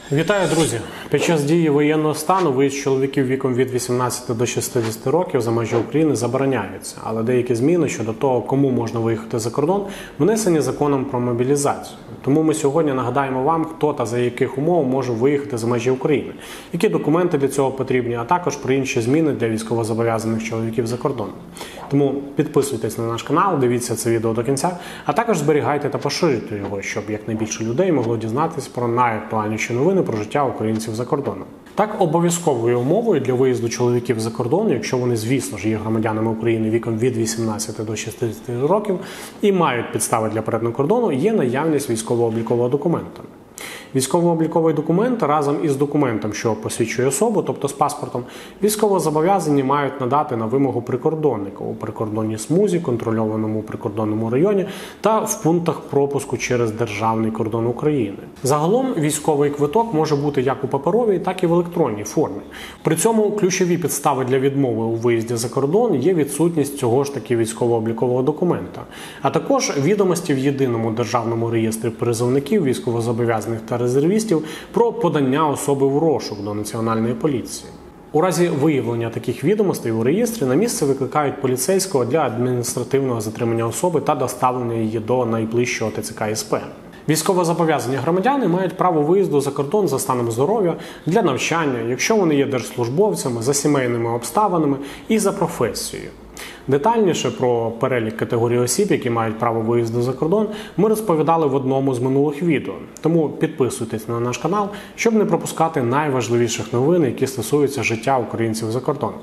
Вітаю, друзі! Під час дії воєнного стану виїзд чоловіків віком від 18 до 60 років за межі України забороняється, але деякі зміни щодо того, кому можна виїхати за кордон, внесені законом про мобілізацію. Тому ми сьогодні нагадаємо вам, хто та за яких умов може виїхати за межі України, які документи для цього потрібні, а також про інші зміни для військовозобов'язаних чоловіків за кордоном. Тому підписуйтесь на наш канал, дивіться це відео до кінця, а також зберігайте та поширюйте його, щоб якнайбільше людей могло дізнатися про найактуальніші новини про життя українців за кордоном. Так, обов'язковою умовою для виїзду чоловіків за кордон, якщо вони, звісно ж, є громадянами України віком від 18 до 60 років і мають підстави для перетину кордону, є наявність військово-облікового документа. Військово-обліковий документ разом із документом, що посвідчує особу, тобто з паспортом, військовозобов'язані мають надати на вимогу прикордонника у прикордонній смузі, контрольованому прикордонному районі та в пунктах пропуску через державний кордон України. Загалом військовий квиток може бути як у паперовій, так і в електронній формі. При цьому ключові підстави для відмови у виїзді за кордон є відсутність цього ж таки військово-облікового документа, а також відомості в єдиному державному реєстрі призовників, військовозобов'язаних та резервістів про подання особи в розшук до Національної поліції. У разі виявлення таких відомостей у реєстрі на місце викликають поліцейського для адміністративного затримання особи та доставлення її до найближчого ТЦК СП. Військовозобов'язані громадяни мають право виїзду за кордон за станом здоров'я, для навчання, якщо вони є держслужбовцями, за сімейними обставинами і за професією. Детальніше про перелік категорій осіб, які мають право виїзду за кордон, ми розповідали в одному з минулих відео. Тому підписуйтесь на наш канал, щоб не пропускати найважливіших новин, які стосуються життя українців за кордоном.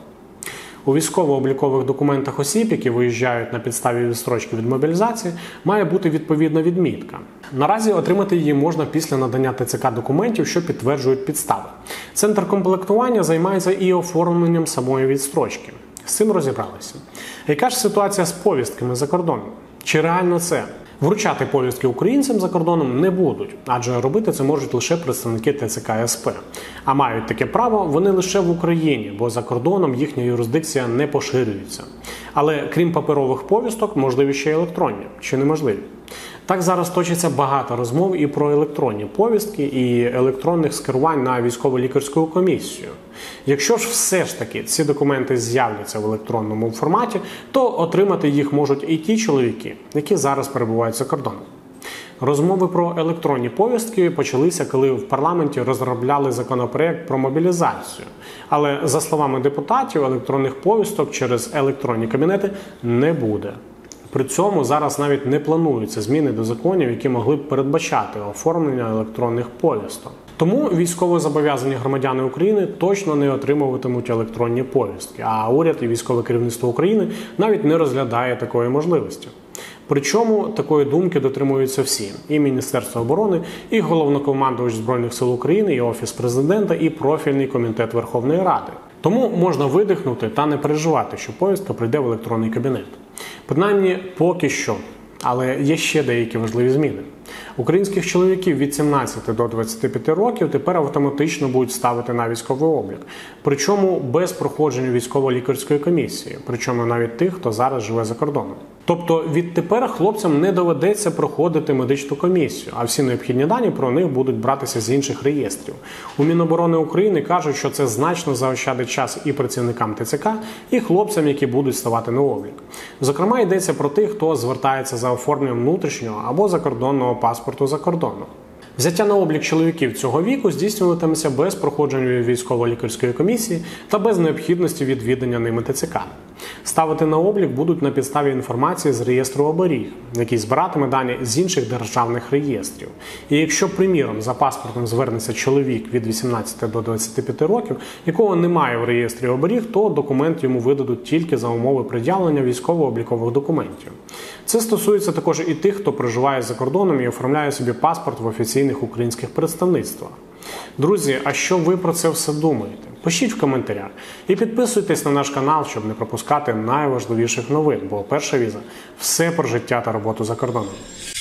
У військово-облікових документах осіб, які виїжджають на підставі відстрочки від мобілізації, має бути відповідна відмітка. Наразі отримати її можна після надання ТЦК документів, що підтверджують підстави. Центр комплектування займається і оформленням самої відстрочки. З цим розібралися. Яка ж ситуація з повістками за кордоном? Чи реально це? Вручати повістки українцям за кордоном не будуть, адже робити це можуть лише представники ТЦК СП. А мають таке право вони лише в Україні, бо за кордоном їхня юрисдикція не поширюється. Але крім паперових повісток, можливі ще й електронні. Чи неможливі? Так, зараз точиться багато розмов і про електронні повістки, і електронних скерувань на військово-лікарську комісію. Якщо ж все ж таки ці документи з'являться в електронному форматі, то отримати їх можуть і ті чоловіки, які зараз перебувають за кордоном. Розмови про електронні повістки почалися, коли в парламенті розробляли законопроект про мобілізацію. Але, за словами депутатів, електронних повісток через електронні кабінети не буде. При цьому зараз навіть не плануються зміни до законів, які могли б передбачати оформлення електронних повісток. Тому військовозобов'язані громадяни України точно не отримуватимуть електронні повістки, а уряд і військове керівництво України навіть не розглядає такої можливості. Причому такої думки дотримуються всі – і Міністерство оборони, і Головнокомандувач Збройних сил України, і Офіс Президента, і профільний комітет Верховної Ради. Тому можна видихнути та не переживати, що повістка прийде в електронний кабінет. Принаймні, поки що. Але є ще деякі важливі зміни. Українських чоловіків від 17 до 25 років тепер автоматично будуть ставити на військовий облік. Причому без проходження військово-лікарської комісії. Причому навіть тих, хто зараз живе за кордоном. Тобто відтепер хлопцям не доведеться проходити медичну комісію, а всі необхідні дані про них будуть братися з інших реєстрів. У Міноборони України кажуть, що це значно заощадить час і працівникам ТЦК, і хлопцям, які будуть ставати на облік. Зокрема, йдеться про тих, хто звертається за оформленням внутрішнього або закордонного паспорту за кордоном. Взяття на облік чоловіків цього віку здійснюватиметься без проходження військово-лікарської комісії та без необхідності відвідання ними ТЦК. Ставити на облік будуть на підставі інформації з реєстру оберіг, який збиратиме дані з інших державних реєстрів. І якщо, приміром, за паспортом звернеться чоловік від 18 до 25 років, якого немає в реєстрі оберіг, то документ йому видадуть тільки за умови пред'явлення військово-облікових документів. Це стосується також і тих, хто проживає за кордоном і оформляє собі паспорт в офіційних українських представництвах. Друзі, а що ви про це все думаєте? Пишіть в коментарях. І підписуйтесь на наш канал, щоб не пропускати найважливіших новин, бо Перша віза – все про життя та роботу за кордоном.